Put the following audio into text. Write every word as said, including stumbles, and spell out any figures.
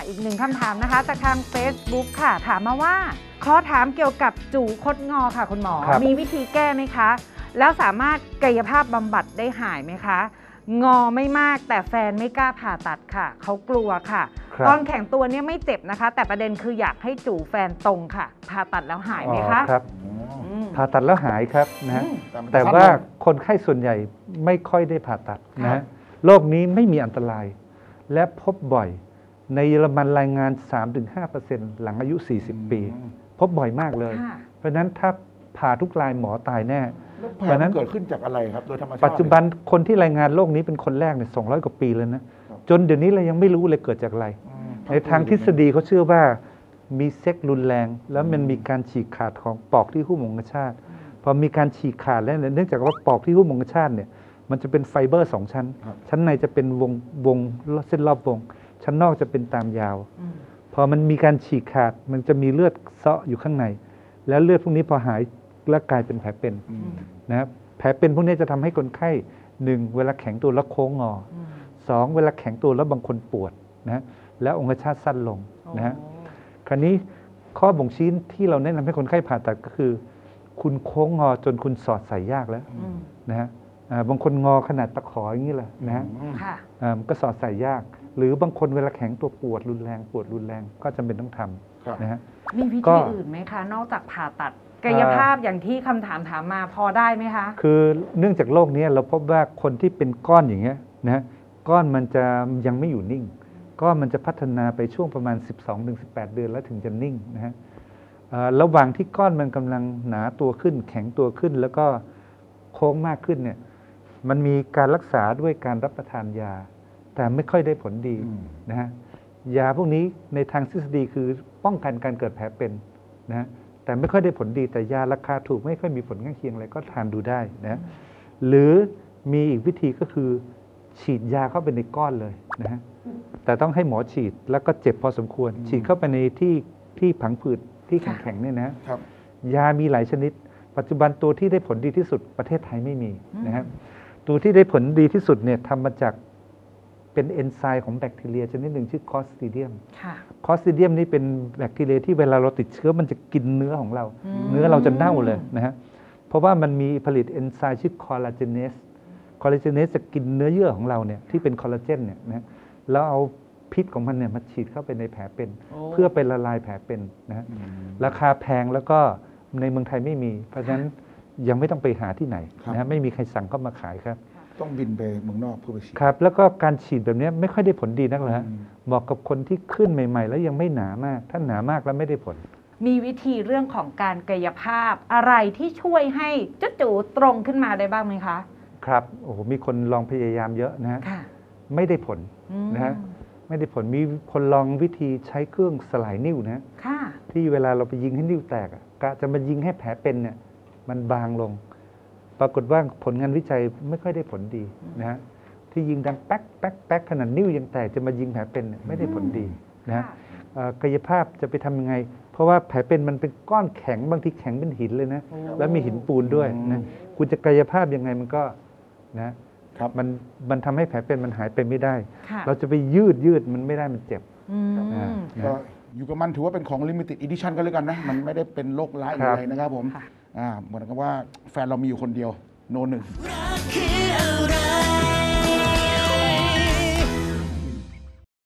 อีกหนึ่งคำถามนะคะจากทาง Facebook ค่ะถามมาว่าขอถามเกี่ยวกับจูคดงอค่ะคุณหมอมีวิธีแก้ไหมคะแล้วสามารถกายภาพบำบัดได้หายไหมคะงอไม่มากแต่แฟนไม่กล้าผ่าตัดค่ะเขากลัวค่ะตอนแข็งตัวเนี่ยไม่เจ็บนะคะแต่ประเด็นคืออยากให้จูแฟนตรงค่ะผ่าตัดแล้วหายไหมคะครับผ่าตัดแล้วหายครับนะแต่ว่าคนไข้ส่วนใหญ่ไม่ค่อยได้ผ่าตัดนะโรคนี้ไม่มีอันตรายและพบบ่อยในเยอรมันรายงาน สามถึงห้าเปอร์เซ็นต์ หลังอายุสี่สิบปีพบบ่อยมากเลยเพราะฉะนั้นถ้าผ่าทุกรายหมอตายแน่เพราะนั้นเกิดขึ้นจากอะไรครับโดยธรรมชาติปัจจุบันคนที่รายงานโรคนี้เป็นคนแรกเนี่ยสองร้อยกว่าปีเลยนะจนเดี๋ยวนี้เรายังไม่รู้เลยเกิดจากอะไรในทางทฤษฎีเขาเชื่อว่ามีเซ็กรุนแรงแล้วมันมีการฉีกขาดของปอกที่หุ้มองคชาตพอมีการฉีกขาดแล้วเนื่องจากว่าปอกที่หุ้มองคชาตเนี่ยมันจะเป็นไฟเบอร์สองชั้นชั้นในจะเป็นวงวงเส้นรอบวงชั้นนอกจะเป็นตามยาวพอมันมีการฉีกขาดมันจะมีเลือดเซาะอยู่ข้างในแล้วเลือดพวกนี้พอหายแล้วกลายเป็นแผลเป็นนะครับแผลเป็นพวกนี้จะทำให้คนไข้หนึ่งเวลาแข็งตัวแล้วโค้งงอสองเวลาแข็งตัวแล้วบางคนปวดนะแล้วองคชาตสั้นลงนะฮะคราวนี้ข้อบ่งชี้ที่เราแนะนำให้คนไข้ผ่าตัดก็คือคุณโค้งงอจนคุณสอดใส่ยากแล้วนะฮะบางคนงอขนาดตะขออย่างนี้แหละนะฮะก็สอดใส่ยากหรือบางคนเวลาแข็งตัวปวดรุนแรงปวดรุนแรงก็จำเป็นต้องทำนะฮะมีวิธีอื่นไหมคะนอกจากผ่าตัดกายภาพอย่างที่คำถามถามมาพอได้ไหมคะคือเนื่องจากโรคนี้เราพบว่าคนที่เป็นก้อนอย่างเงี้ยนะก้อนมันจะยังไม่อยู่นิ่งก้อนมันจะพัฒนาไปช่วงประมาณ สิบสองถึงสิบแปด เดือนแล้วถึงจะนิ่งนะฮะระหว่างที่ก้อนมันกำลังหนาตัวขึ้นแข็งตัวขึ้นแล้วก็โค้งมากขึ้นเนี่ยมันมีการรักษาด้วยการรับประทานยาแต่ไม่ค่อยได้ผลดีนะฮะยาพวกนี้ในทางทฤษฎีคือป้องกันการเกิดแผลเป็นนะฮะแต่ไม่ค่อยได้ผลดีแต่ยาราคาถูกไม่ค่อยมีผลข้างเคียงอะไรก็ทานดูได้นะหรือมีอีกวิธีก็คือฉีดยาเข้าไปในก้อนเลยนะฮะแต่ต้องให้หมอฉีดแล้วก็เจ็บพอสมควรฉีดเข้าไปในที่ที่ผังผืดที่แข็งๆเนี่ยนะยามีหลายชนิดปัจจุบันตัวที่ได้ผลดีที่สุดประเทศไทยไม่มีนะครับตัวที่ได้ผลดีที่สุดเนี่ยทำมาจากเป็นเอนไซม์ของแบคทีเรียชนิดหนึ่งชื่อคอสติเดียมคอสติเดียมนี่เป็นแบคทีเรียที่เวลาเราติดเชื้อมันจะกินเนื้อของเราเนื้อเราจะเน่าเลยนะฮะเพราะว่ามันมีผลิตเอนไซม์ชื่อคอลลาเจเนสคอลลาเจเนสจะกินเนื้อเยื่อของเราเนี่ยที่เป็นคอลลาเจนเนี่ยนะแล้วเอาพิษของมันเนี่ยมาฉีดเข้าไปในแผลเป็นเพื่อไปละลายแผลเป็นนะฮะราคาแพงแล้วก็ในเมืองไทยไม่มีเพราะฉะนั้นยังไม่ต้องไปหาที่ไหนนะไม่มีใครสั่งเข้ามาขายครับต้องบินไปเมืองนอกเพื่อไปฉีดครับแล้วก็การฉีดแบบนี้ไม่ค่อยได้ผลดีนักเลยฮะเหมาะกับคนที่ขึ้นใหม่ๆแล้วยังไม่หนามากถ้าหนามากแล้วไม่ได้ผลมีวิธีเรื่องของการกายภาพอะไรที่ช่วยให้จุดจูตรงขึ้นมาได้บ้างไหมคะครับโอ้โหมีคนลองพยายามเยอะนะฮะไม่ได้ผลนะฮะไม่ได้ผลมีคนลองวิธีใช้เครื่องสลายนิ้วนะที่เวลาเราไปยิงให้นิ้วแตกกะจะมายิงให้แผลเป็นเนี่ยมันบางลงปรากฏว่าผลงานวิจัยไม่ค่อยได้ผลดีนะฮะที่ยิงดังแป๊กแป๊กแป๊กขนาดนิ้วยังแตกจะมายิงแผลเป็นไม่ได้ผลดีนะฮะกายภาพจะไปทำยังไงเพราะว่าแผลเป็นมันเป็นก้อนแข็งบางทีแข็งเป็นหินเลยนะแล้วมีหินปูนด้วยนะคุณจะกายภาพยังไงมันก็นะมันมันทำให้แผลเป็นมันหายไปไม่ได้เราจะไปยืดยืดมันไม่ได้มันเจ็บก็อยู่กับมันถือว่าเป็นของ limited edition ก็แล้วกันนะมันไม่ได้เป็นโรคร้ายอะไรนะครับผมเหมือนกับว่าแฟนเรามีอยู่คนเดียวโนหนึ่ง